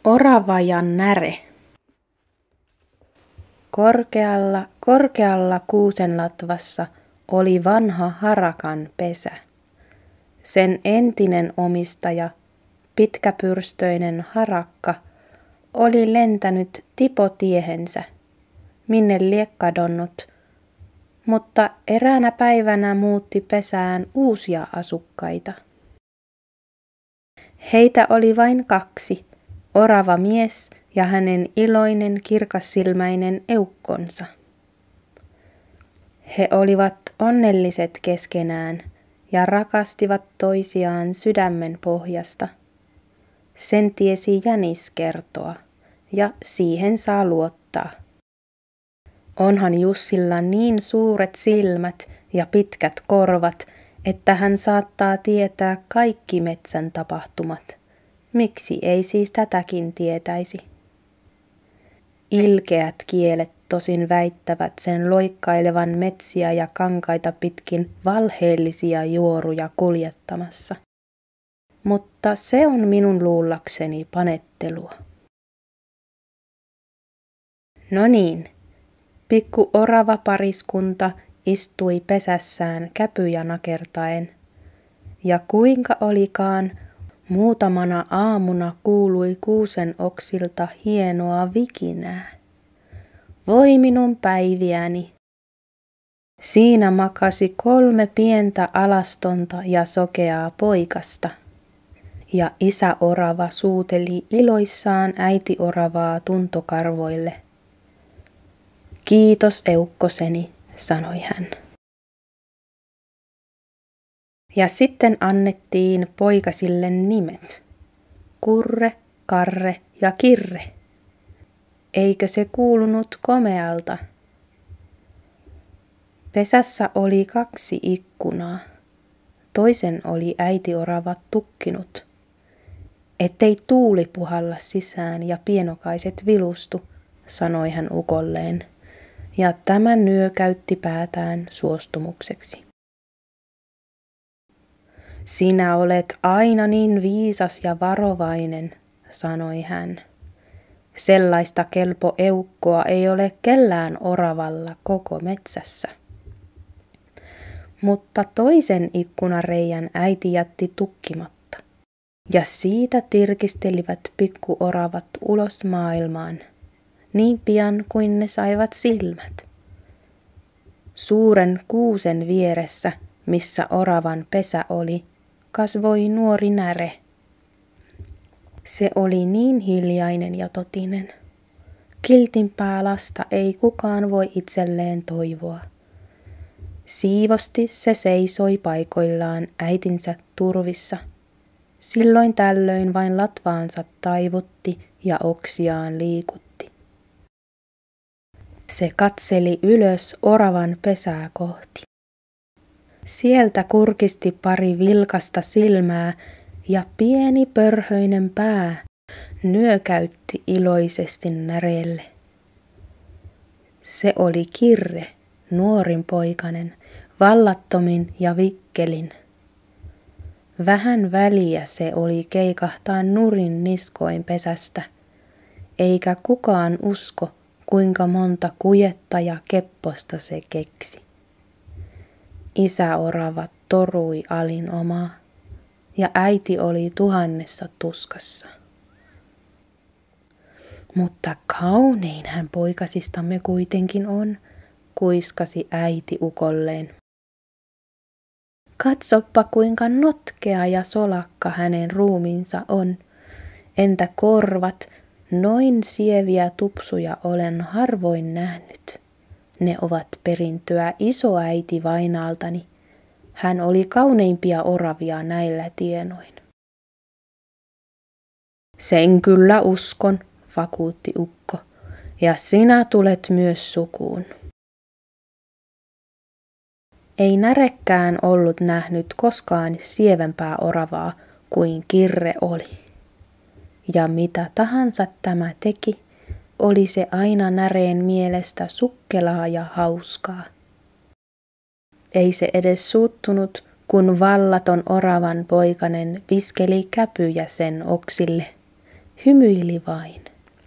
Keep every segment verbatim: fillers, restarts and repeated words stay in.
Orava ja näre. Korkealla, korkealla kuusenlatvassa oli vanha harakan pesä. Sen entinen omistaja, pitkäpyrstöinen harakka, oli lentänyt tipotiehensä, minne lie kadonnut, mutta eräänä päivänä muutti pesään uusia asukkaita. Heitä oli vain kaksi, orava mies ja hänen iloinen kirkassilmäinen eukkonsa. He olivat onnelliset keskenään ja rakastivat toisiaan sydämen pohjasta. Sen tiesi jänis kertoa ja siihen saa luottaa. Onhan Jussilla niin suuret silmät ja pitkät korvat, että hän saattaa tietää kaikki metsän tapahtumat. Miksi ei siis tätäkin tietäisi? Ilkeät kielet tosin väittävät sen loikkailevan metsiä ja kankaita pitkin valheellisia juoruja kuljettamassa. Mutta se on minun luullakseni panettelua. No niin, pikku orava pariskunta istui pesässään käpyjä nakertaen. Ja kuinka olikaan, muutamana aamuna kuului kuusen oksilta hienoa vikinää. Voi minun päiviäni! Siinä makasi kolme pientä alastonta ja sokeaa poikasta. Ja isä orava suuteli iloissaan äiti oravaa tuntokarvoille. Kiitos eukkoseni, sanoi hän. Ja sitten annettiin poikasille nimet. Kurre, Karre ja Kirre. Eikö se kuulunut komealta? Pesässä oli kaksi ikkunaa. Toisen oli äiti orava tukkinut, ettei tuuli puhalla sisään ja pienokaiset vilustu, sanoi hän ukolleen, ja tämä nyökäytti päätään suostumukseksi. Sinä olet aina niin viisas ja varovainen, sanoi hän. Sellaista kelpo eukkoa ei ole kellään oravalla koko metsässä. Mutta toisen ikkunareijän äiti jätti tukkimatta, ja siitä tirkistelivät pikkuoravat ulos maailmaan, niin pian kuin ne saivat silmät. Suuren kuusen vieressä, missä oravan pesä oli, kasvoi nuori näre. Se oli niin hiljainen ja totinen. Kiltimpää lasta ei kukaan voi itselleen toivoa. Siivosti se seisoi paikoillaan äitinsä turvissa. Silloin tällöin vain latvaansa taivutti ja oksiaan liikutti. Se katseli ylös oravan pesää kohti. Sieltä kurkisti pari vilkasta silmää ja pieni pörhöinen pää nyökäytti iloisesti näreelle. Se oli Kirre, nuorin poikanen, vallattomin ja vikkelin. Vähän väliä se oli keikahtaa nurin niskoin pesästä, eikä kukaan usko, kuinka monta kujetta ja kepposta se keksi. Isä orava torui alin omaa, ja äiti oli tuhannessa tuskassa. Mutta kaunein hän poikasistamme kuitenkin on, kuiskasi äiti ukolleen. Katsoppa kuinka notkea ja solakka hänen ruumiinsa on. Entä korvat, noin sieviä tupsuja olen harvoin nähnyt. Ne ovat perintöä isoäiti vainaaltani. Hän oli kauneimpia oravia näillä tienoin. Sen kyllä uskon, vakuutti ukko, ja sinä tulet myös sukuun. Ei närekään ollut nähnyt koskaan sievempää oravaa kuin Kirre oli. Ja mitä tahansa tämä teki, oli se aina näreen mielestä sukkelaa ja hauskaa. Ei se edes suuttunut, kun vallaton oravan poikanen viskeli käpyjä sen oksille, hymyili vain.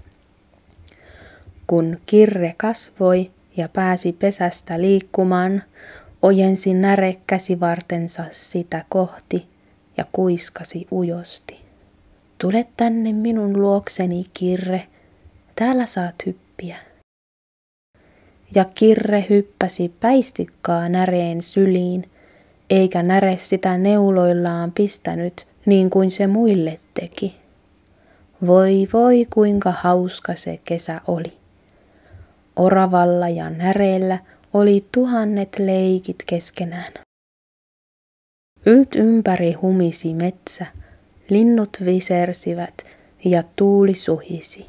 Kun Kirre kasvoi ja pääsi pesästä liikkumaan, ojensi näre käsivartensa sitä kohti ja kuiskasi ujosti. Tule tänne minun luokseni, Kirre, täällä saat hyppiä. Ja Kirre hyppäsi päistikkaa näreen syliin, eikä näre sitä neuloillaan pistänyt niin kuin se muille teki. Voi voi kuinka hauska se kesä oli. Oravalla ja näreellä oli tuhannet leikit keskenään. Ylt ympäri humisi metsä, linnut visersivät ja tuuli suhisi.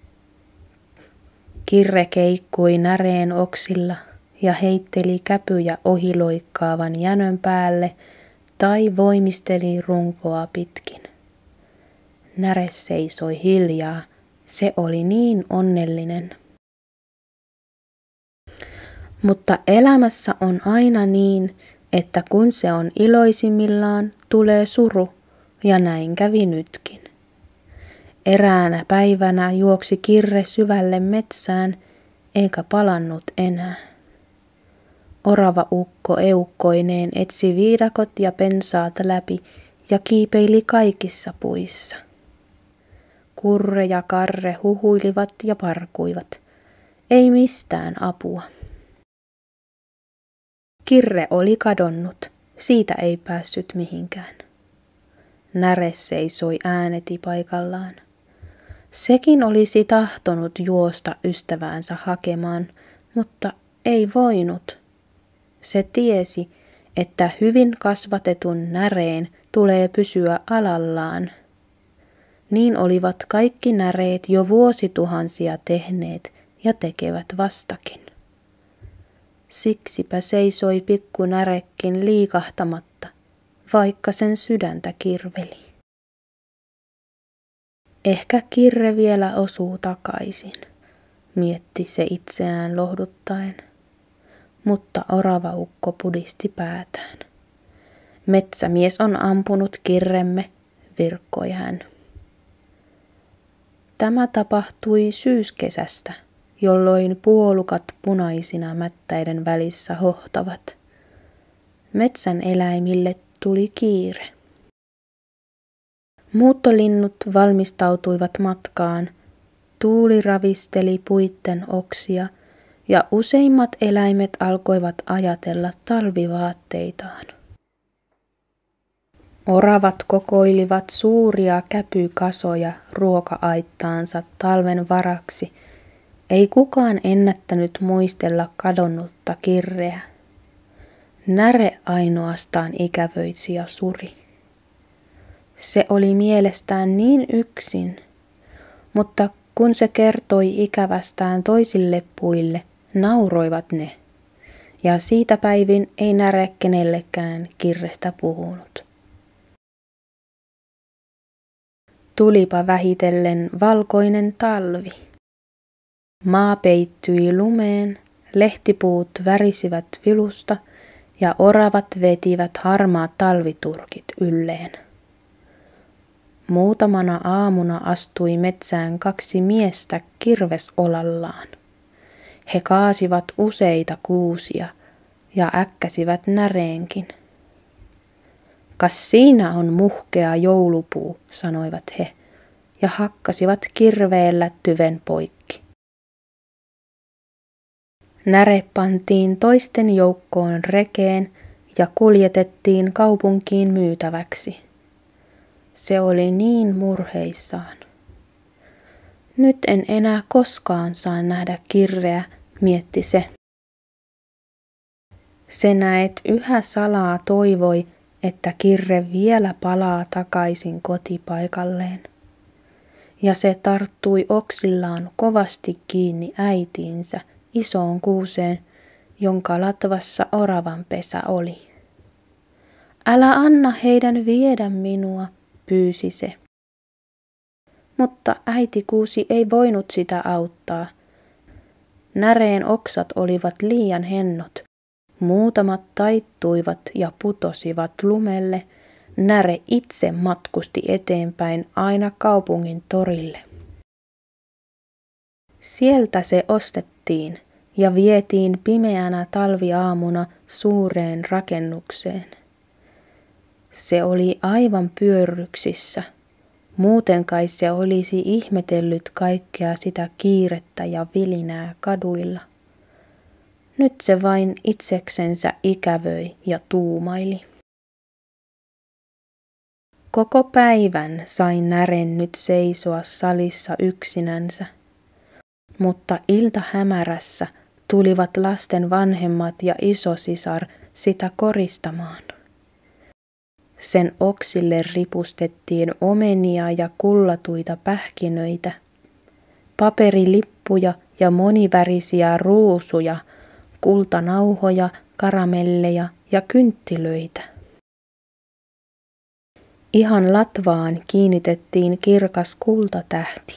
Kirre keikkui näreen oksilla ja heitteli käpyjä ohiloikkaavan jänön päälle tai voimisteli runkoa pitkin. Näre seisoi hiljaa, se oli niin onnellinen. Mutta elämässä on aina niin, että kun se on iloisimmillaan, tulee suru, ja näin kävi nytkin. Eräänä päivänä juoksi Kirre syvälle metsään, eikä palannut enää. Orava ukko eukkoineen etsi viidakot ja pensaat läpi ja kiipeili kaikissa puissa. Kurre ja Karre huhuilivat ja parkuivat. Ei mistään apua. Kirre oli kadonnut, siitä ei päässyt mihinkään. Näre seisoi ääneti paikallaan. Sekin olisi tahtonut juosta ystäväänsä hakemaan, mutta ei voinut. Se tiesi, että hyvin kasvatetun näreen tulee pysyä alallaan. Niin olivat kaikki näreet jo vuosituhansia tehneet ja tekevät vastakin. Siksipä seisoi pikku närekin liikahtamatta, vaikka sen sydäntä kirveli. Ehkä Kirre vielä osuu takaisin, mietti se itseään lohduttaen, mutta oravaukko pudisti päätään. Metsämies on ampunut Kirremme, virkkoi hän. Tämä tapahtui syyskesästä, jolloin puolukat punaisina mättäiden välissä hohtavat. Metsän eläimille tuli kiire. Muuttolinnut valmistautuivat matkaan, tuuli ravisteli puitten oksia ja useimmat eläimet alkoivat ajatella talvivaatteitaan. Oravat kokoilivat suuria käpykasoja ruoka-aittaansa talven varaksi. Ei kukaan ennättänyt muistella kadonnutta Kirreä. Näre ainoastaan ikävöitsi ja suri. Se oli mielestään niin yksin, mutta kun se kertoi ikävästään toisille puille, nauroivat ne, ja siitä päivin ei Näre kenellekään Kirrestä puhunut. Tulipa vähitellen valkoinen talvi. Maa peittyi lumeen, lehtipuut värisivät vilusta ja oravat vetivät harmaat talviturkit ylleen. Muutamana aamuna astui metsään kaksi miestä kirvesolallaan. He kaasivat useita kuusia ja äkkäsivät näreenkin. Kas siinä on muhkea joulupuu, sanoivat he, ja hakkasivat kirveellä tyven poikki. Näre pantiin toisten joukkoon rekeen ja kuljetettiin kaupunkiin myytäväksi. Se oli niin murheissaan. Nyt en enää koskaan saa nähdä Kirreä, mietti se. Se näet yhä salaa toivoi, että Kirre vielä palaa takaisin kotipaikalleen. Ja se tarttui oksillaan kovasti kiinni äitiinsä, isoon kuuseen, jonka latvassa oravan pesä oli. Älä anna heidän viedä minua, pyysi se. Mutta äiti kuusi ei voinut sitä auttaa. Näreen oksat olivat liian hennot. Muutamat taittuivat ja putosivat lumelle, näre itse matkusti eteenpäin aina kaupungin torille. Sieltä se ostettiin ja vietiin pimeänä talviaamuna suureen rakennukseen. Se oli aivan pyörryksissä. Muuten kai se olisi ihmetellyt kaikkea sitä kiirettä ja vilinää kaduilla. Nyt se vain itseksensä ikävöi ja tuumaili. Koko päivän sain nären nyt seisoa salissa yksinänsä, mutta iltahämärässä tulivat lasten vanhemmat ja isosisar sitä koristamaan. Sen oksille ripustettiin omenia ja kullatuita pähkinöitä, paperilippuja ja monivärisiä ruusuja, kultanauhoja, karamelleja ja kynttilöitä. Ihan latvaan kiinnitettiin kirkas kultatähti.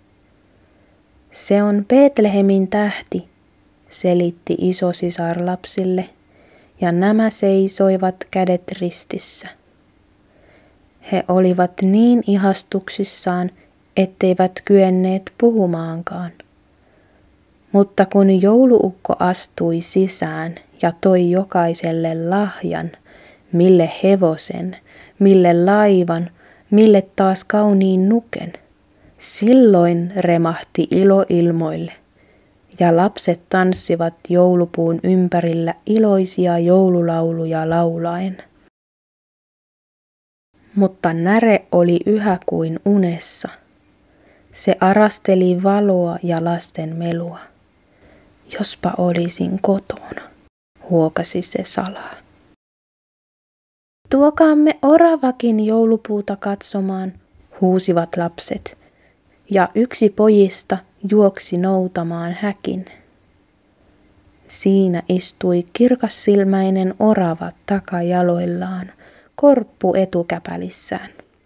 Se on Betlehemin tähti, selitti isosisar lapsille, ja nämä seisoivat kädet ristissä. He olivat niin ihastuksissaan, etteivät kyenneet puhumaankaan. Mutta kun jouluukko astui sisään ja toi jokaiselle lahjan, mille hevosen, mille laivan, mille taas kauniin nuken, silloin remahti ilo ilmoille, ja lapset tanssivat joulupuun ympärillä iloisia joululauluja laulaen. Mutta näre oli yhä kuin unessa. Se arasteli valoa ja lasten melua. Jospa olisin kotona, huokasi se salaa. Tuokaamme oravakin joulupuuta katsomaan, huusivat lapset, ja yksi pojista juoksi noutamaan häkin. Siinä istui kirkassilmäinen orava takajaloillaan, korppu etukäpälissään.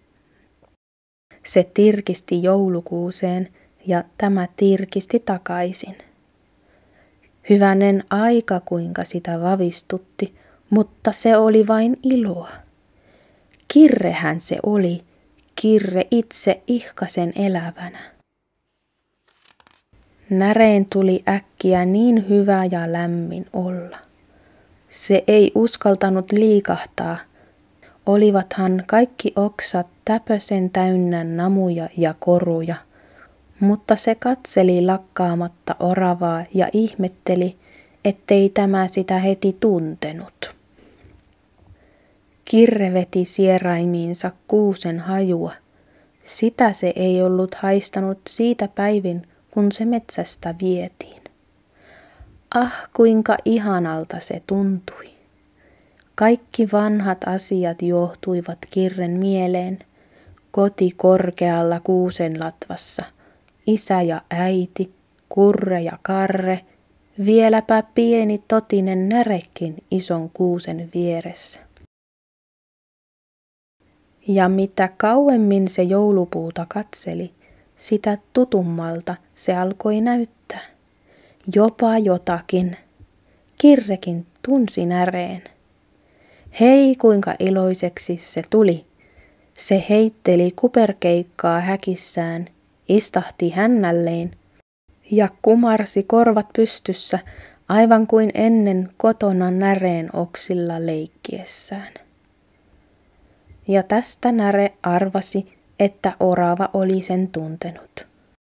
Se tirkisti joulukuuseen ja tämä tirkisti takaisin. Hyvänen aika kuinka sitä vavistutti, mutta se oli vain iloa. Kirrehän se oli, kirre itse ihkasen elävänä. Näreen tuli äkkiä niin hyvä ja lämmin olla. Se ei uskaltanut liikahtaa. Olivathan kaikki oksat täpösen täynnä namuja ja koruja, mutta se katseli lakkaamatta oravaa ja ihmetteli, ettei tämä sitä heti tuntenut. Kirre veti sieraimiinsa kuusen hajua. Sitä se ei ollut haistanut siitä päivin, kun se metsästä vietiin. Ah, kuinka ihanalta se tuntui. Kaikki vanhat asiat johtuivat Kirren mieleen. Koti korkealla kuusen latvassa, isä ja äiti, Kurre ja Karre, vieläpä pieni totinen närekin ison kuusen vieressä. Ja mitä kauemmin se joulupuuta katseli, sitä tutummalta se alkoi näyttää. Jopa jotakin. Kirrekin tunsi näreen. Hei, kuinka iloiseksi se tuli. Se heitteli kuperkeikkaa häkissään, istahti hännälleen ja kumarsi korvat pystyssä, aivan kuin ennen kotona näreen oksilla leikkiessään. Ja tästä näre arvasi, että orava oli sen tuntenut.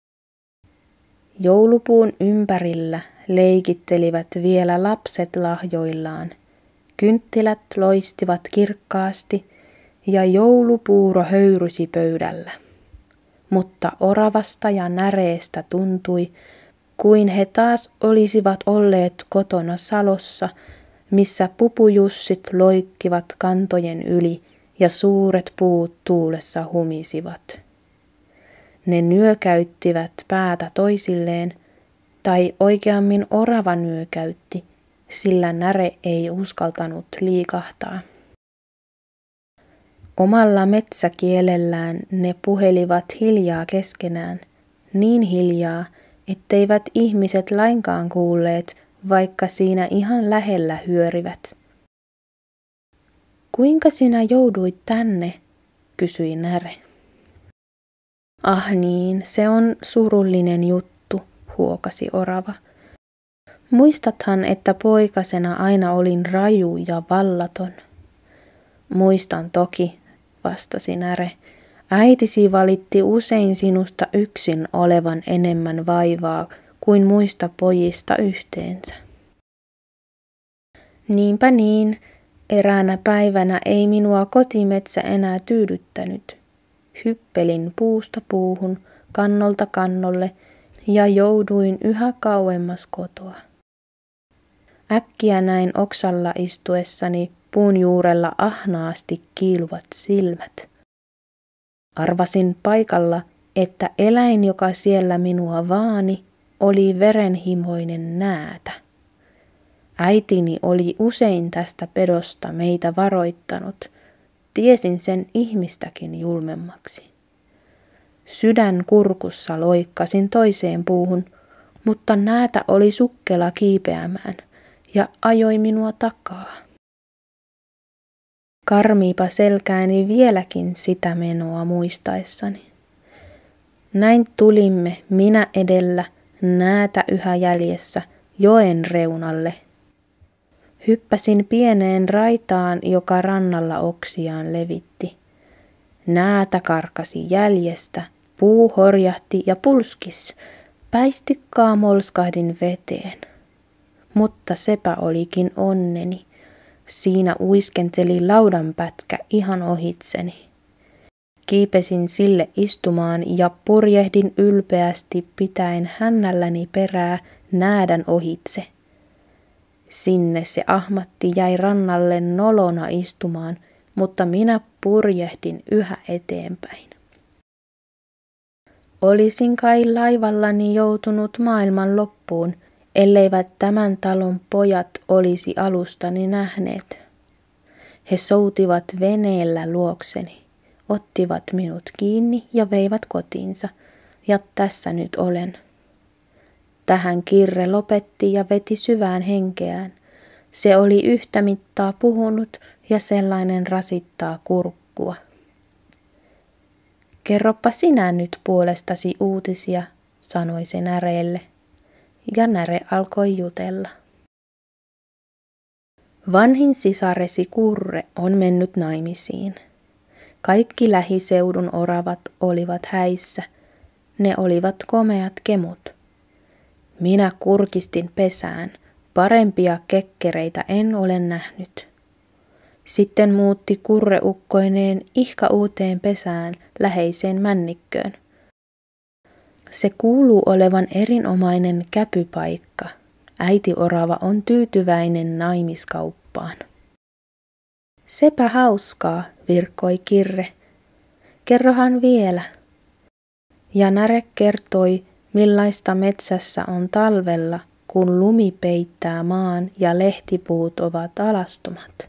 Joulupuun ympärillä leikittelivät vielä lapset lahjoillaan. Kynttilät loistivat kirkkaasti ja joulupuuro höyrysi pöydällä. Mutta oravasta ja näreestä tuntui, kuin he taas olisivat olleet kotona salossa, missä pupujussit loikkivat kantojen yli ja suuret puut tuulessa humisivat. Ne nyökäyttivät päätä toisilleen, tai oikeammin orava nyökäytti, sillä näre ei uskaltanut liikahtaa. Omalla metsäkielellään ne puhelivat hiljaa keskenään, niin hiljaa, etteivät ihmiset lainkaan kuulleet, vaikka siinä ihan lähellä hyörivät. Kuinka sinä jouduit tänne, kysyi näre. Ah niin, se on surullinen juttu, huokasi orava. Muistathan, että poikasena aina olin raju ja vallaton. Muistan toki, vastasi näre. Äitisi valitti usein sinusta yksin olevan enemmän vaivaa kuin muista pojista yhteensä. Niinpä niin, eräänä päivänä ei minua kotimetsä enää tyydyttänyt. Hyppelin puusta puuhun, kannolta kannolle ja jouduin yhä kauemmas kotoa. Äkkiä näin oksalla istuessani puun juurella ahnaasti kiiluvat silmät. Arvasin paikalla, että eläin, joka siellä minua vaani, oli verenhimoinen näätä. Äitini oli usein tästä pedosta meitä varoittanut. Tiesin sen ihmistäkin julmemmaksi. Sydän kurkussa loikkasin toiseen puuhun, mutta näätä oli sukkela kiipeämään ja ajoi minua takaa. Karmiipa selkääni vieläkin sitä menoa muistaessani. Näin tulimme minä edellä, näätä yhä jäljessä, joen reunalle. Hyppäsin pieneen raitaan, joka rannalla oksiaan levitti. Näätä karkasi jäljestä, puu horjahti ja pulskis. Päistikkaa molskahdin veteen. Mutta sepä olikin onneni. Siinä uiskenteli laudanpätkä ihan ohitseni. Kiipesin sille istumaan ja purjehdin ylpeästi pitäen hännälläni perää näädän ohitse. Sinne se ahmatti jäi rannalle nolona istumaan, mutta minä purjehdin yhä eteenpäin. Olisin kai laivallani joutunut maailman loppuun, elleivät tämän talon pojat olisi alustani nähneet. He soutivat veneellä luokseni, ottivat minut kiinni ja veivät kotiinsa, ja tässä nyt olen. Tähän Kirre lopetti ja veti syvään henkeään. Se oli yhtä mittaa puhunut ja sellainen rasittaa kurkkua. Kerropa sinä nyt puolestasi uutisia, sanoi se näreelle. Ja näre alkoi jutella. Vanhin sisaresi Kurre on mennyt naimisiin. Kaikki lähiseudun oravat olivat häissä. Ne olivat komeat kemut. Minä kurkistin pesään. Parempia kekkereitä en ole nähnyt. Sitten muutti Kurre ukkoineen ihka uuteen pesään läheiseen männikköön. Se kuuluu olevan erinomainen käpypaikka. Äiti orava on tyytyväinen naimiskauppaan. Sepä hauskaa, virkkoi Kirre. Kerrohan vielä. Ja näre kertoi, millaista metsässä on talvella, kun lumi peittää maan ja lehtipuut ovat alastomat.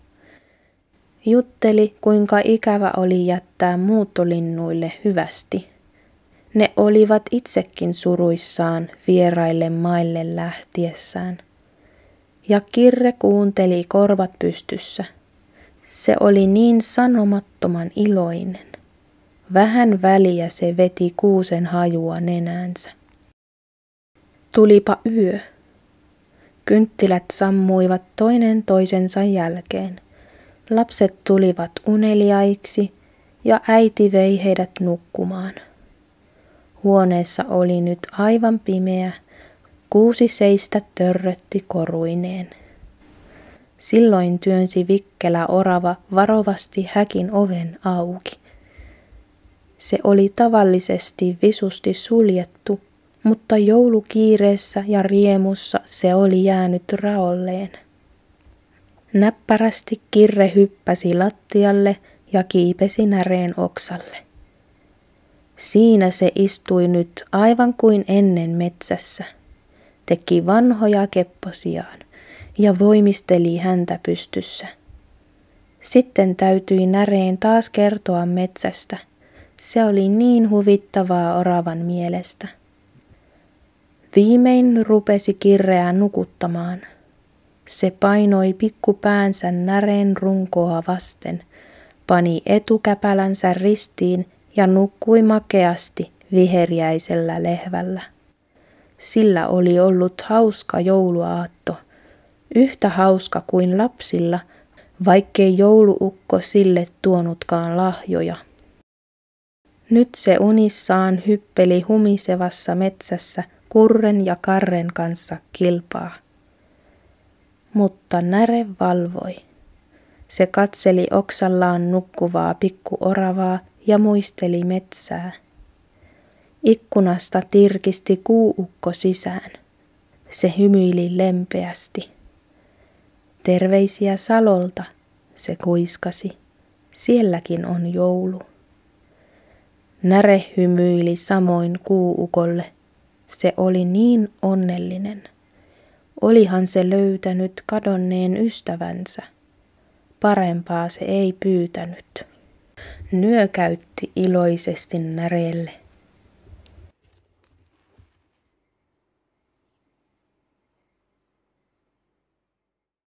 Jutteli, kuinka ikävä oli jättää muuttolinnuille hyvästi. Ne olivat itsekin suruissaan vieraille maille lähtiessään. Ja Kirre kuunteli korvat pystyssä. Se oli niin sanomattoman iloinen. Vähän väliä se veti kuusen hajua nenäänsä. Tulipa yö. Kynttilät sammuivat toinen toisensa jälkeen. Lapset tulivat uneliaiksi ja äiti vei heidät nukkumaan. Huoneessa oli nyt aivan pimeä, kuusi seistä törrötti koruineen. Silloin työnsi vikkelä orava varovasti häkin oven auki. Se oli tavallisesti visusti suljettu, mutta joulukiireessä ja riemussa se oli jäänyt raolleen. Näppärästi Kirre hyppäsi lattialle ja kiipesi näreen oksalle. Siinä se istui nyt aivan kuin ennen metsässä, teki vanhoja kepposiaan ja voimisteli häntä pystyssä. Sitten täytyi näreen taas kertoa metsästä. Se oli niin huvittavaa oravan mielestä. Viimein rupesi Kirreä nukuttamaan. Se painoi pikkupäänsä näreen runkoa vasten, pani etukäpälänsä ristiin ja nukkui makeasti viheriäisellä lehvällä. Sillä oli ollut hauska jouluaatto, yhtä hauska kuin lapsilla, vaikkei jouluukko sille tuonutkaan lahjoja. Nyt se unissaan hyppeli humisevassa metsässä kurren ja karren kanssa kilpaa. Mutta näre valvoi. Se katseli oksallaan nukkuvaa pikkuoravaa ja muisteli metsää. Ikkunasta tirkisti kuuukko sisään. Se hymyili lempeästi. Terveisiä Salolta, se kuiskasi. Sielläkin on joulu. Näre hymyili samoin kuuukolle. Se oli niin onnellinen. Olihan se löytänyt kadonneen ystävänsä. Parempaa se ei pyytänyt. Nyökäytti iloisesti näreelle.